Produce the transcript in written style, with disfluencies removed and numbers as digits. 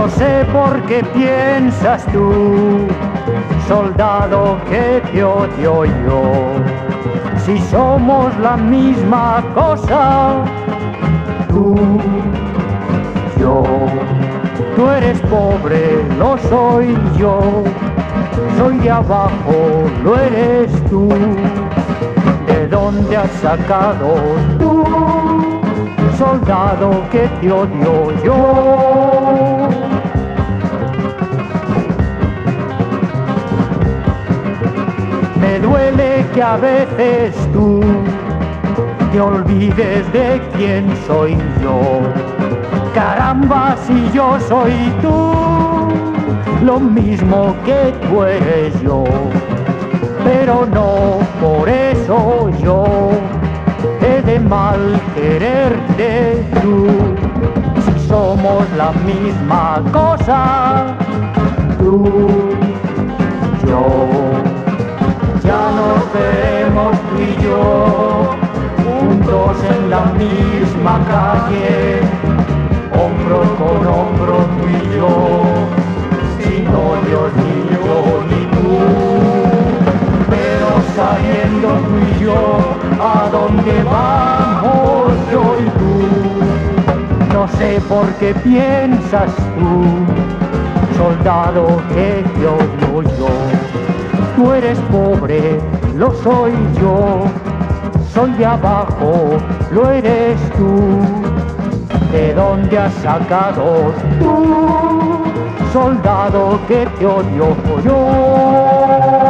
sé por qué piensas tú, soldado, que te odio yo. Si somos la misma cosa, tú, yo. Tú eres pobre, lo soy yo. Soy de abajo, lo eres tú. ¿De dónde has sacado tú, soldado, que te odio yo? Me duele que a veces tú te olvides de quién soy yo. Caramba, si yo soy tú, lo mismo que tú eres yo. Pero no por eso yo he de mal quererte tú. Si somos la misma cosa, tú, yo. Ya nos veremos tú y yo, juntos en la misma calle, hombro con hombro tú y yo, sin odios ni yo ni tú, pero sabiendo tú y yo a dónde vamos yo y tú. No sé por qué piensas tú, soldado, que te odio yo. Tú eres pobre, lo soy yo. Soy de abajo, lo eres tú. ¿De dónde has sacado tú, soldado, que te odio yo?